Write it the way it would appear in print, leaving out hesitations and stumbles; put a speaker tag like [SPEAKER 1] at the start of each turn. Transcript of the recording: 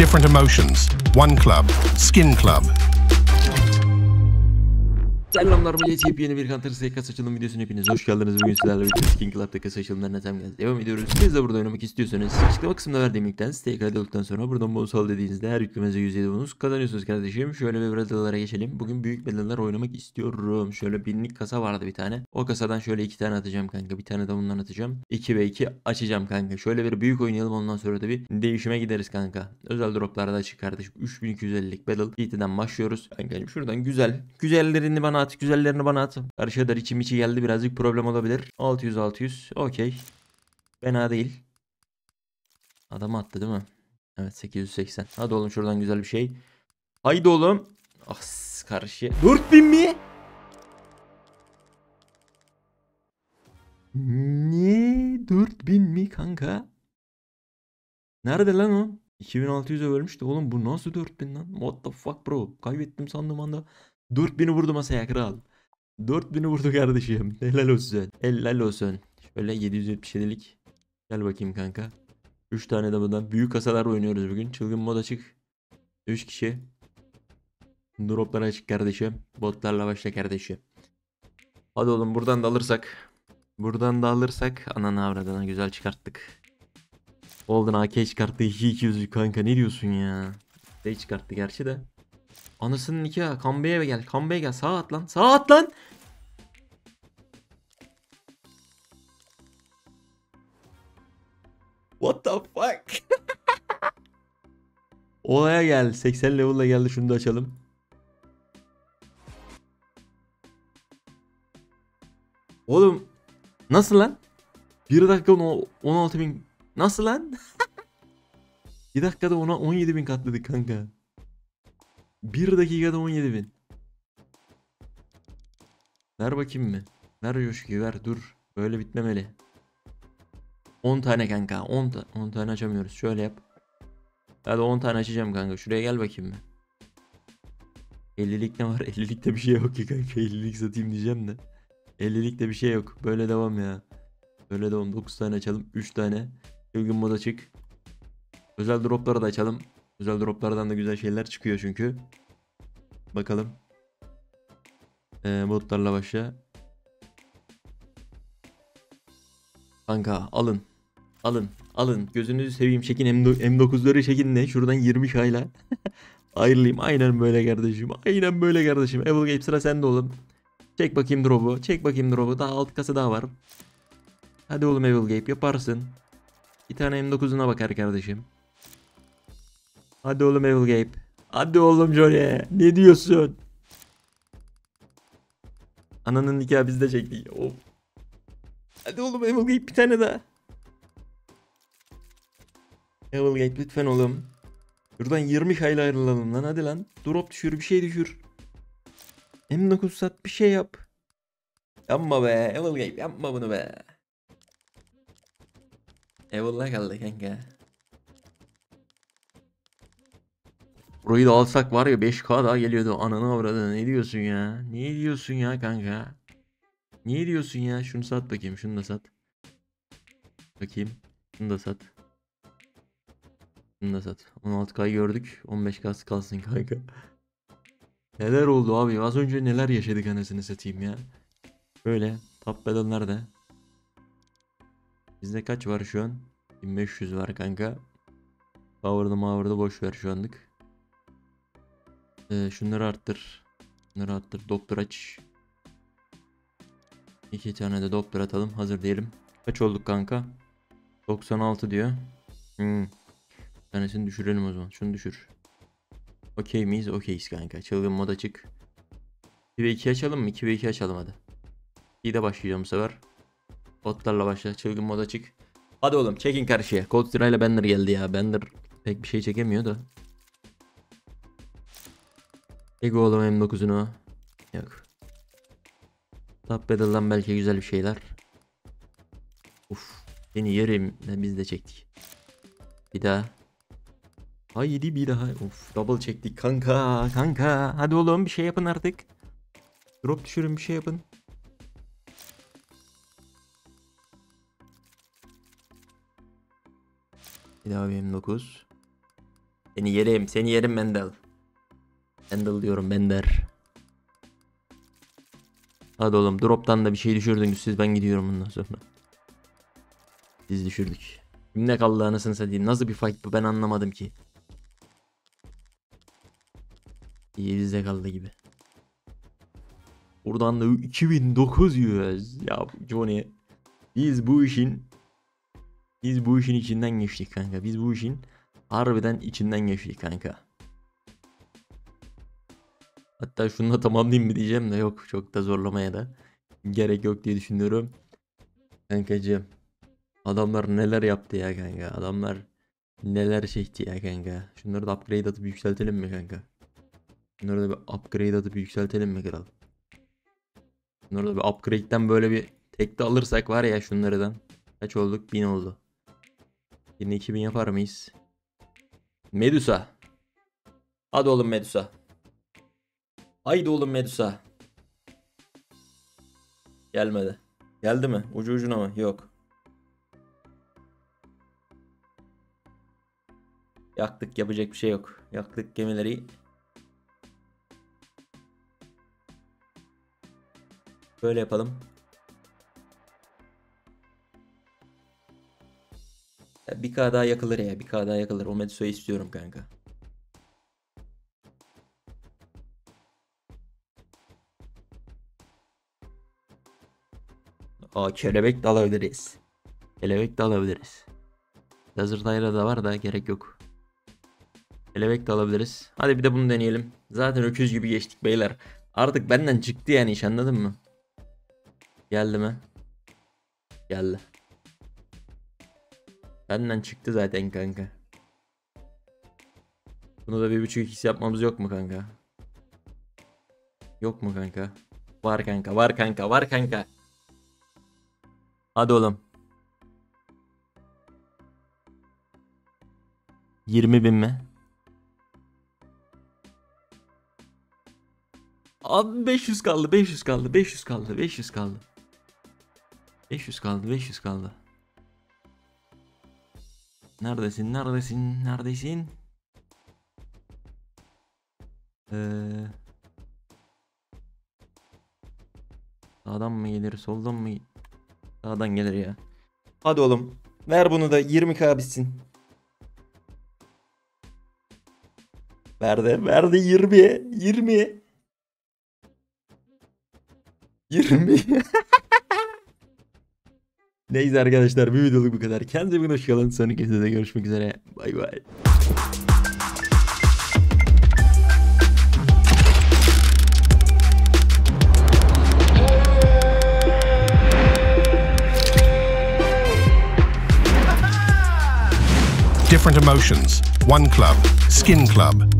[SPEAKER 1] different emotions. One club, Skin Club.
[SPEAKER 2] Selamlar millet, yeni bir Counter Strike kasa açılım videosuna hepiniz hoş geldiniz. Bugün sizlerle birlikte Skin Club'da kasa açılımlarına devam ediyoruz. Siz de burada oynamak istiyorsanız açıklama kısmında verdiğim linkten siteye kaydolduktan sonra buradan bonus al dediğinizde her yüklemenize %7 bonus kazanıyorsunuz kardeşim. Şöyle bir battle'lara geçelim. Bugün büyük battle'lar oynamak istiyorum. Şöyle binlik kasa vardı bir tane. O kasadan şöyle 2 tane atacağım kanka. Bir tane de bundan atacağım. 2 ve 2 açacağım kanka. Şöyle bir büyük oynayalım, ondan sonra da bir değişime gideriz kanka. Özel droplarda açık kardeşim. 3250'lik battle. GT'den başlıyoruz. Kankacığım şuradan güzellerini bana at. Güzellerini bana at. Karşıda içim içi geldi. Birazcık problem olabilir. 600. Okey. Fena değil. Adamı attı değil mi? Evet, 880. Hadi oğlum şuradan güzel bir şey. Haydi oğlum. Ah, karşı. 4000 mi? Ne? 4000 mi kanka? Nerede lan o? 2600'e vermişti oğlum, bu nasıl 4000 lan? What the fuck bro? Kaybettim sandığım anda 4000'i vurdu masaya kral. 4000'i vurdu kardeşim. Helal olsun. Helal olsun. Şöyle 777'lik. Gel bakayım kanka. 3 tane de buradan. Büyük kasalar oynuyoruz bugün. Çılgın mod açık. 3 kişi. Droplar açık kardeşim. Botlarla başla kardeşim. Hadi oğlum buradan da alırsak. Buradan da alırsak. Ananı avradına güzel çıkarttık. Golden AK çıkarttı. 200 kanka, ne diyorsun ya? Şey çıkarttı gerçi de. Anasının nikahı. Kambe'ye gel. Kambe'ye gel. Sağa at lan. Sağa at lan. What the fuck? Olaya gel. 80 level'la geldi. Şunu da açalım. Oğlum nasıl lan? 1 dakika 16.000. Nasıl lan? 1 dakikada ona 17.000 katladık kanka. 1 dakikada 17.000. Ver bakayım mı? Ver Yoşki ver, dur. Böyle bitmemeli. 10 tane kanka. 10 tane açamıyoruz. Şöyle yap. Hadi 10 tane açacağım kanka. Şuraya gel bakayım mı? 50'lik ne var? 50'likte bir şey yok ki kanka. 50'lik satayım diyeceğim de. 50'likte bir şey yok. Böyle devam ya. Böyle devam. 9 tane açalım. 3 tane. Çılgın mod açık. Özel dropları da açalım. Özel droplardan da güzel şeyler çıkıyor çünkü. Bakalım. Botlarla başla. Kanka alın. Alın. Gözünüzü seveyim, çekin M9'ları çekin de. Şuradan 20 kayla. Ayrılayım. Aynen böyle kardeşim. Aynen böyle kardeşim. Evilgate sıra sende oğlum. Çek bakayım drop'u. Daha alt kasa daha var. Hadi oğlum Evilgate yaparsın. Bir tane M9'una bakar kardeşim. Hadi oğlum Evilgate. Hadi oğlum Johnny. Ne diyorsun? Ananın nikahı bizde çekti. Of. Hadi oğlum Evilgate bir tane daha. Evilgate lütfen oğlum. Buradan 20 kayla ayrılalım lan, hadi lan. Drop düşür, bir şey düşür. M9 sat, bir şey yap. Yapma be Evilgate, yapma bunu be. Evil'la kaldı kanka. Burayı da alsak var ya 5K daha geliyordu. Ananı avradını, ne diyorsun ya? Ne diyorsun ya kanka? Ne diyorsun ya? Şunu sat bakayım, şunu da sat. Bakayım. Şunu da sat. Şunu da sat. 16K gördük. 15K kalsın kanka. Neler oldu abi? Az önce neler yaşadık anasını satayım ya. Böyle. Top battle nerede? Bizde kaç var şu an? 1500 var kanka. Power'da boş ver şu anlık. Şunları arttır. Şunları arttır. Doktor aç. 2 tane de doktor atalım. Hazır diyelim. Kaç olduk kanka? 96 diyor. Bir tanesini düşürelim o zaman. Şunu düşür. Okey miyiz? Okeyiz kanka. Çılgın mod açık. 2 ve 2 açalım mı? 2 ve 2 açalım hadi. 2'yi de başlayacağım bu sefer. Botlarla başla. Çılgın mod açık. Hadi oğlum çekin karşıya. Cold Steel ile Bender geldi ya. Bender pek bir şey çekemiyor da. Ego oğlum M9'unu. Yok. Top Battle'dan belki güzel bir şeyler. Uf. Seni yerim. Biz de çektik. Bir daha. Haydi bir daha. Uf. Double çektik kanka. Kanka. Hadi oğlum bir şey yapın artık. Drop düşürün, bir şey yapın. Bir daha bir M9. Seni yerim Mendel. Mendel diyorum, Bender. Hadi oğlum, drop'tan da bir şey düşürdünüz siz, ben gidiyorum bundan sonra. Biz düşürdük. Kimde kaldı anasını satayım, nasıl bir fight bu, ben anlamadım ki. İyi, bizde kaldı gibi. Buradan da 2900 ya Johnny. Biz bu işin içinden geçtik kanka. Biz bu işin harbiden içinden geçtik kanka. Hatta şunu da tamamlayayım mı diyeceğim de yok, çok da zorlamaya da gerek yok diye düşünüyorum. Kankacığım, adamlar neler yaptı ya kanka. Adamlar neler çekti ya kanka. Şunları da upgrade atıp yükseltelim mi kanka? Şunları da bir upgrade atıp yükseltelim mi kral? Şunları da bir upgrade'den böyle bir tekte alırsak var ya şunlardan. Kaç olduk? 1000 oldu. Yine 2000 yapar mıyız? Medusa. Hadi oğlum Medusa. Haydi oğlum Medusa. Gelmedi. Geldi mi? Ucu ucuna mı? Yok. Yaktık, yapacak bir şey yok. Yaktık gemileri. Böyle yapalım. Ya bir K daha yakılır ya. Bir K daha yakılır. O Medusa'yı istiyorum kanka. Aa, kelebek de alabiliriz. Kelebek de alabiliriz. Desert Isla da var da gerek yok. Kelebek de alabiliriz. Hadi bir de bunu deneyelim. Zaten öküz gibi geçtik beyler. Artık benden çıktı yani, iş anladın mı? Geldi mi? Geldi. Benden çıktı zaten kanka. Bunu da 1.5x yapmamız yok mu kanka? Yok mu kanka? Var kanka, var kanka, var kanka. Hadi oğlum. 20.000 mi? Abi 500 kaldı, 500 kaldı, 500 kaldı, 500 kaldı. 500 kaldı, 500 kaldı. Neredesin, neredesin, neredesin? Sağdan mı gelir, soldan mı? Sağdan gelir ya. Hadi oğlum. Ver bunu da 20k bitsin. Verdi 20'ye. 20'ye. 20. Neyse arkadaşlar, bir videoluk bu kadar. Kendinize iyi bakın. Sonraki videoda görüşmek üzere. Bay bay.
[SPEAKER 1] Different emotions. One club. Skin Club.